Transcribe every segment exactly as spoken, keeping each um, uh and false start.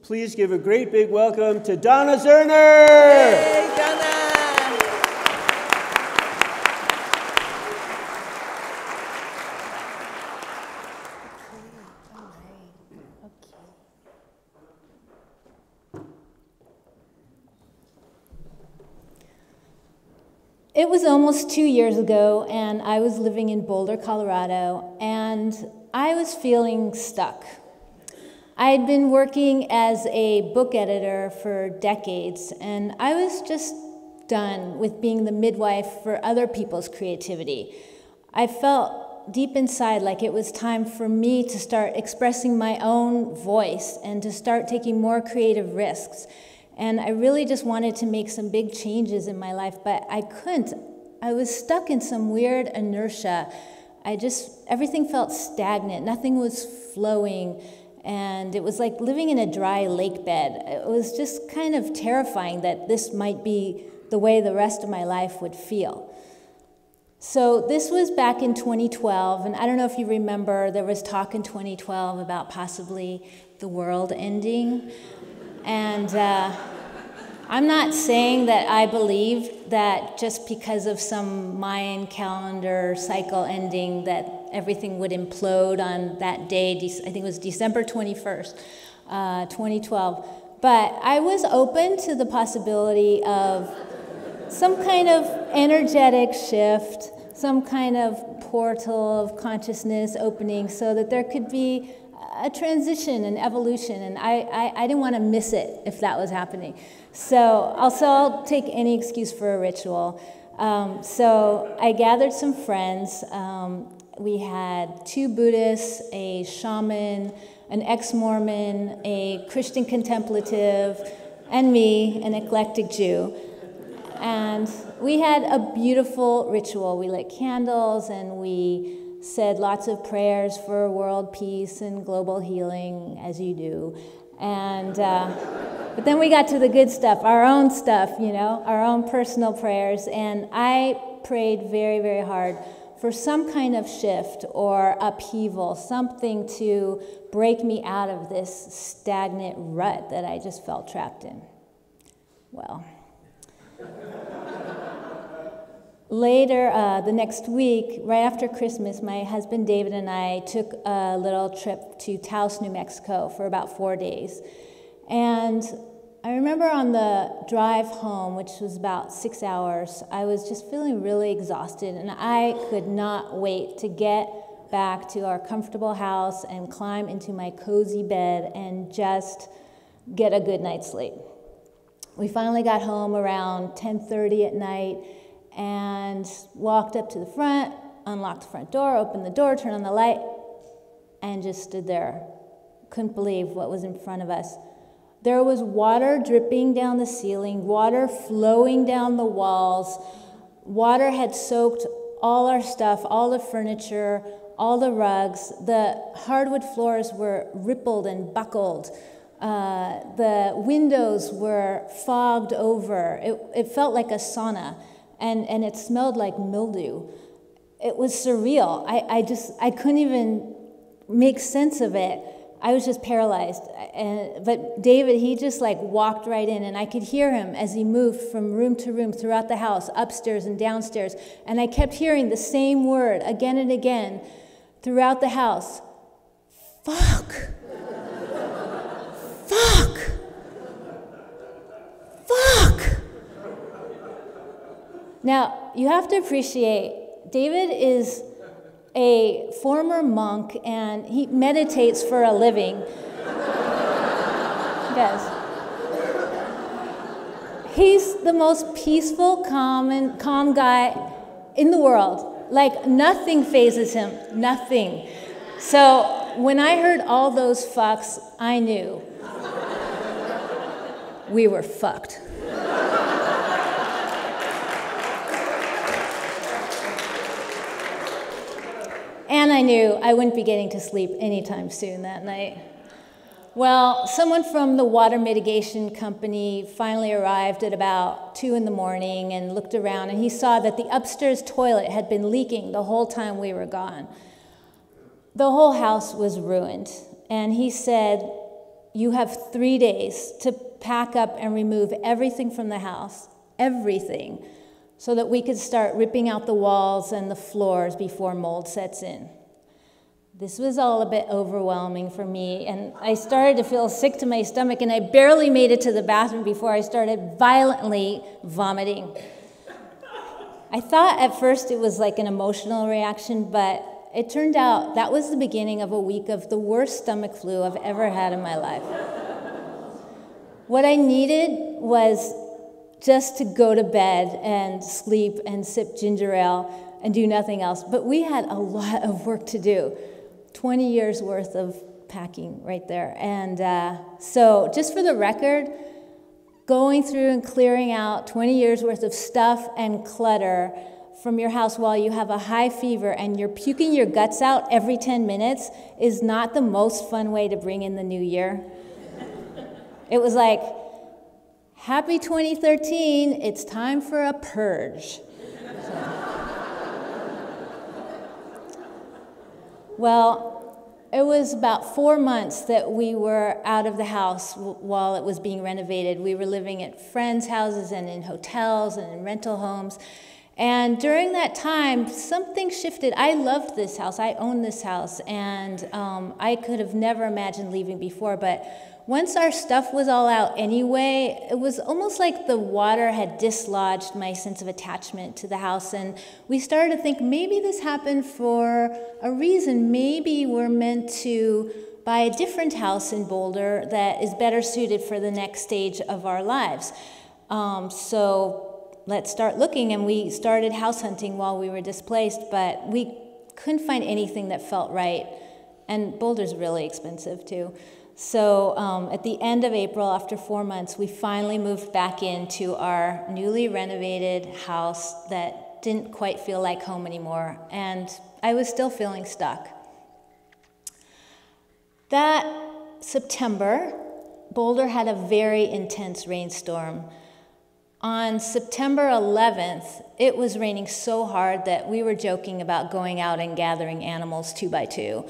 Please give a great big welcome to Donna Zerner! Hey, Donna! It was almost two years ago, and I was living in Boulder, Colorado, and I was feeling stuck. I had been working as a book editor for decades, and I was just done with being the midwife for other people's creativity. I felt deep inside like it was time for me to start expressing my own voice and to start taking more creative risks. And I really just wanted to make some big changes in my life, but I couldn't. I was stuck in some weird inertia. I just, everything felt stagnant. Nothing was flowing. And it was like living in a dry lake bed. It was just kind of terrifying that this might be the way the rest of my life would feel. So this was back in twenty twelve, and I don't know if you remember, there was talk in twenty twelve about possibly the world ending. And uh, I'm not saying that I believed that just because of some Mayan calendar cycle ending that everything would implode on that day. I think it was December twenty-first, uh, twenty twelve. But I was open to the possibility of some kind of energetic shift, some kind of portal of consciousness opening so that there could be a transition, an evolution, and I, I, I didn't want to miss it if that was happening. So also I'll take any excuse for a ritual. Um, so I gathered some friends. Um, we had two Buddhists, a shaman, an ex-Mormon, a Christian contemplative, and me, an eclectic Jew. And we had a beautiful ritual. We lit candles and we said lots of prayers for world peace and global healing, as you do. And, uh, but then we got to the good stuff, our own stuff, you know, our own personal prayers. And I prayed very, very hard for some kind of shift or upheaval, something to break me out of this stagnant rut that I just felt trapped in. Well. Later, uh, the next week, right after Christmas, my husband David and I took a little trip to Taos, New Mexico for about four days. And I remember on the drive home, which was about six hours, I was just feeling really exhausted, and I could not wait to get back to our comfortable house and climb into my cozy bed and just get a good night's sleep. We finally got home around ten thirty at night, and walked up to the front, unlocked the front door, opened the door, turned on the light, and just stood there. Couldn't believe what was in front of us. There was water dripping down the ceiling, water flowing down the walls. Water had soaked all our stuff, all the furniture, all the rugs. The hardwood floors were rippled and buckled. Uh, the windows were fogged over. It, it felt like a sauna. And, and it smelled like mildew. It was surreal. I, I just, I couldn't even make sense of it. I was just paralyzed. And, but David, he just like walked right in, and I could hear him as he moved from room to room throughout the house, upstairs and downstairs. And I kept hearing the same word again and again throughout the house. Fuck. Fuck. Fuck. Now, you have to appreciate, David is a former monk, and he meditates for a living. He does. He's the most peaceful, calm, and calm guy in the world. Like, nothing phases him, nothing. So, when I heard all those fucks, I knew we were fucked. And I knew I wouldn't be getting to sleep anytime soon that night. Well, someone from the water mitigation company finally arrived at about two in the morning and looked around, and he saw that the upstairs toilet had been leaking the whole time we were gone. The whole house was ruined, and he said, you have three days to pack up and remove everything from the house, everything, so that we could start ripping out the walls and the floors before mold sets in. This was all a bit overwhelming for me, and I started to feel sick to my stomach, and I barely made it to the bathroom before I started violently vomiting. I thought at first it was like an emotional reaction, but it turned out that was the beginning of a week of the worst stomach flu I've ever had in my life. What I needed was just to go to bed and sleep and sip ginger ale and do nothing else. But we had a lot of work to do. twenty years worth of packing right there. And uh, so just for the record, going through and clearing out twenty years worth of stuff and clutter from your house while you have a high fever and you're puking your guts out every ten minutes is not the most fun way to bring in the new year. It was like, happy twenty thirteen, it's time for a purge. So. Well, it was about four months that we were out of the house while it was being renovated. We were living at friends' houses and in hotels and in rental homes. And during that time, something shifted. I loved this house. I owned this house, and um, I could have never imagined leaving before. But once our stuff was all out anyway, it was almost like the water had dislodged my sense of attachment to the house. And we started to think maybe this happened for a reason. Maybe we're meant to buy a different house in Boulder that is better suited for the next stage of our lives. Um, so let's start looking. And we started house hunting while we were displaced, but we couldn't find anything that felt right. And Boulder's really expensive too. So um, at the end of April, after four months, we finally moved back into our newly renovated house that didn't quite feel like home anymore, and I was still feeling stuck. That September, Boulder had a very intense rainstorm. On September eleventh, it was raining so hard that we were joking about going out and gathering animals two by two.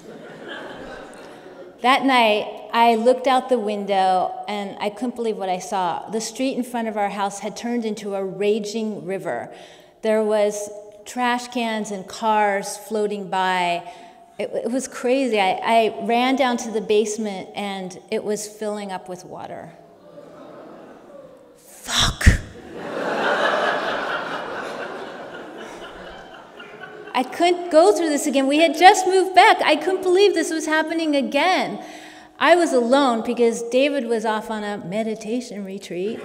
That night, I looked out the window, and I couldn't believe what I saw. The street in front of our house had turned into a raging river. There was trash cans and cars floating by. It, it was crazy. I, I ran down to the basement, and it was filling up with water. Fuck. I couldn't go through this again. We had just moved back. I couldn't believe this was happening again. I was alone because David was off on a meditation retreat.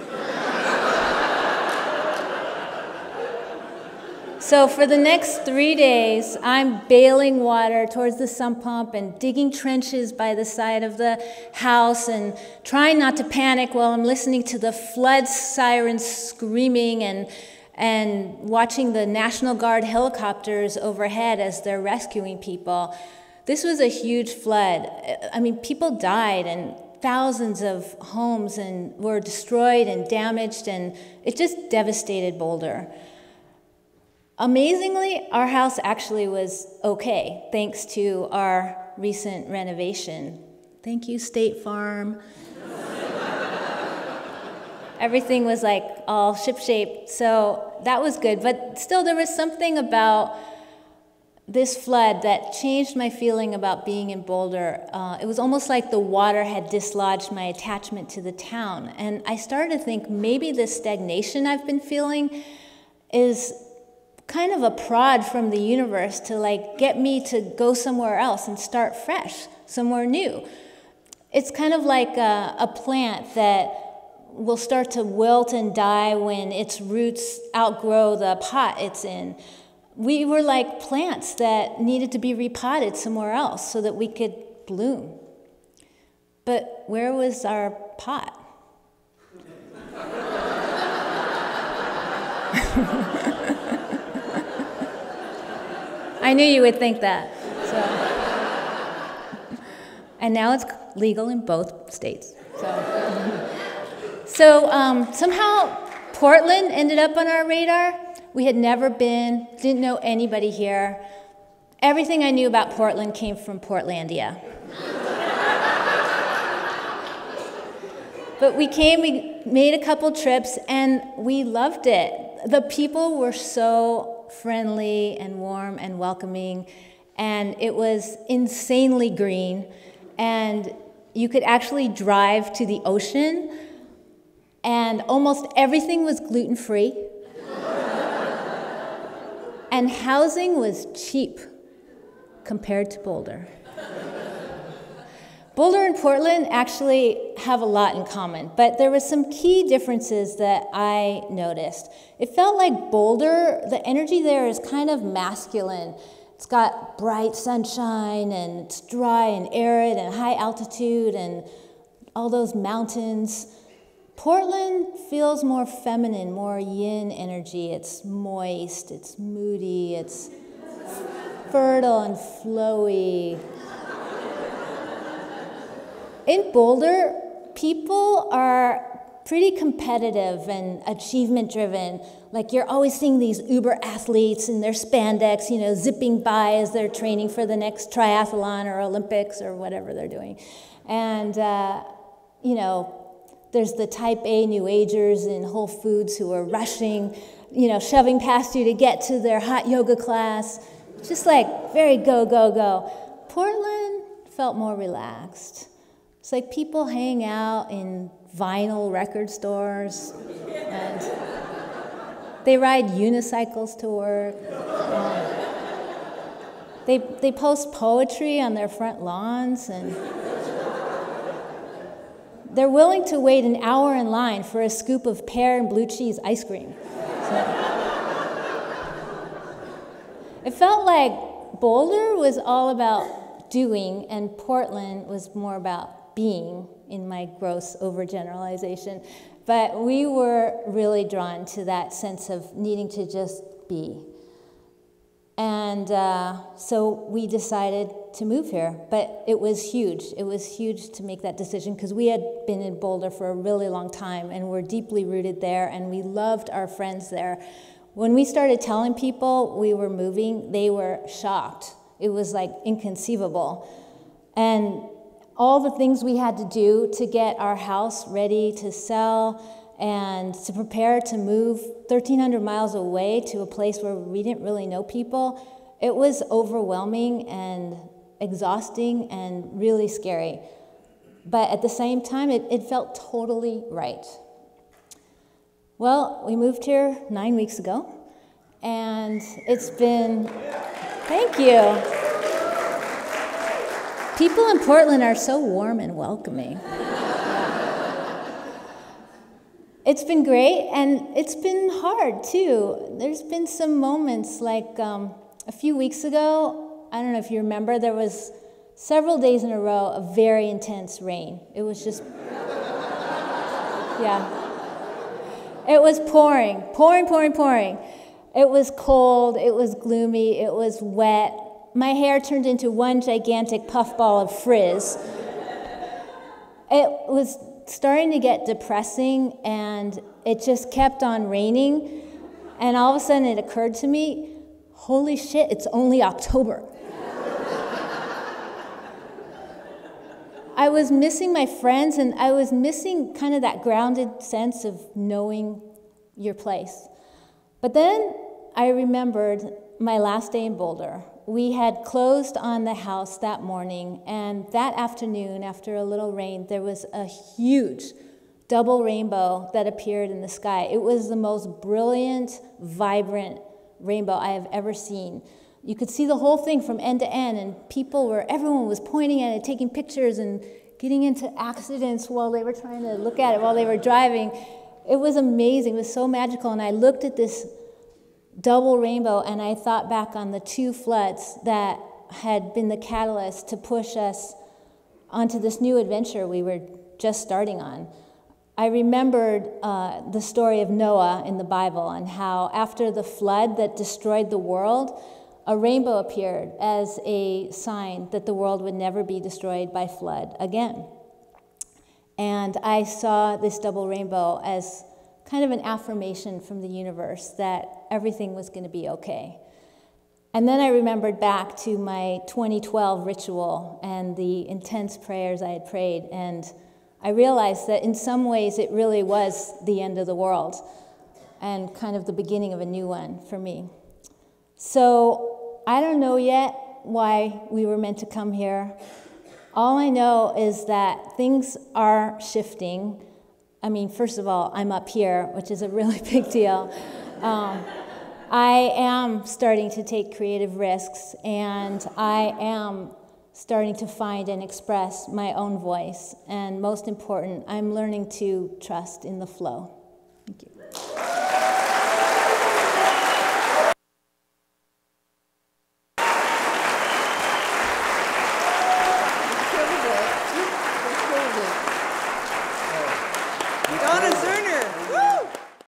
So for the next three days, I'm bailing water towards the sump pump and digging trenches by the side of the house and trying not to panic while I'm listening to the flood sirens screaming and and watching the National Guard helicopters overhead as they're rescuing people. This was a huge flood. I mean, people died, and thousands of homes and were destroyed and damaged, and it just devastated Boulder. Amazingly, our house actually was okay, thanks to our recent renovation. Thank you, State Farm. Everything was like all ship-shape, so that was good. But still, there was something about this flood that changed my feeling about being in Boulder. Uh, it was almost like the water had dislodged my attachment to the town. And I started to think maybe this stagnation I've been feeling is kind of a prod from the universe to like get me to go somewhere else and start fresh, somewhere new. It's kind of like a, a plant that will start to wilt and die when its roots outgrow the pot it's in. We were like plants that needed to be repotted somewhere else so that we could bloom. But where was our pot? I knew you would think that. So. And now it's legal in both states. So. So um, somehow Portland ended up on our radar. We had never been, didn't know anybody here. Everything I knew about Portland came from Portlandia. But we came, we made a couple trips, and we loved it. The people were so friendly and warm and welcoming, and it was insanely green, and you could actually drive to the ocean, and almost everything was gluten-free, and housing was cheap compared to Boulder. Boulder and Portland actually have a lot in common, but there were some key differences that I noticed. It felt like Boulder, the energy there is kind of masculine. It's got bright sunshine, and it's dry and arid and high altitude and all those mountains. Portland feels more feminine, more yin energy. It's moist, it's moody, it's fertile and flowy. In Boulder, people are pretty competitive and achievement-driven. Like, you're always seeing these uber athletes in their spandex, you know, zipping by as they're training for the next triathlon or Olympics or whatever they're doing. And, uh, you know, there's the type A New Agers in Whole Foods who are rushing, you know, shoving past you to get to their hot yoga class. Just like very go, go, go. Portland felt more relaxed. It's like people hang out in vinyl record stores, and they ride unicycles to work. They, they post poetry on their front lawns, and they're willing to wait an hour in line for a scoop of pear and blue cheese ice cream. So, it felt like Boulder was all about doing, and Portland was more about being, in my gross overgeneralization. But we were really drawn to that sense of needing to just be. And uh, so we decided to move here, but it was huge. It was huge to make that decision because we had been in Boulder for a really long time, and we're deeply rooted there, and we loved our friends there. When we started telling people we were moving, they were shocked. It was like inconceivable. And all the things we had to do to get our house ready to sell and to prepare to move thirteen hundred miles away to a place where we didn't really know people, it was overwhelming and exhausting and really scary. But at the same time, it, it felt totally right. Well, we moved here nine weeks ago, and it's been, thank you. People in Portland are so warm and welcoming. It's been great, and it's been hard, too. There's been some moments, like um, a few weeks ago, I don't know if you remember, there was several days in a row of very intense rain. It was just, yeah. It was pouring, pouring, pouring, pouring. It was cold, it was gloomy, it was wet. My hair turned into one gigantic puffball of frizz. It was starting to get depressing, and it just kept on raining. And all of a sudden it occurred to me, holy shit, it's only October. I was missing my friends, and I was missing kind of that grounded sense of knowing your place. But then I remembered my last day in Boulder. We had closed on the house that morning, and that afternoon, after a little rain, there was a huge double rainbow that appeared in the sky. It was the most brilliant, vibrant rainbow I have ever seen. You could see the whole thing from end to end, and people were, everyone was pointing at it, taking pictures, and getting into accidents while they were trying to look at it while they were driving. It was amazing. It was so magical, and I looked at this double rainbow, and I thought back on the two floods that had been the catalyst to push us onto this new adventure we were just starting on. I remembered uh, the story of Noah in the Bible, and how after the flood that destroyed the world, a rainbow appeared as a sign that the world would never be destroyed by flood again. And I saw this double rainbow as kind of an affirmation from the universe that everything was going to be okay. And then I remembered back to my twenty twelve ritual and the intense prayers I had prayed, and I realized that in some ways it really was the end of the world and kind of the beginning of a new one for me. So I don't know yet why we were meant to come here. All I know is that things are shifting. I mean, first of all, I'm up here, which is a really big deal. Um, I am starting to take creative risks, and I am starting to find and express my own voice. And most important, I'm learning to trust in the flow.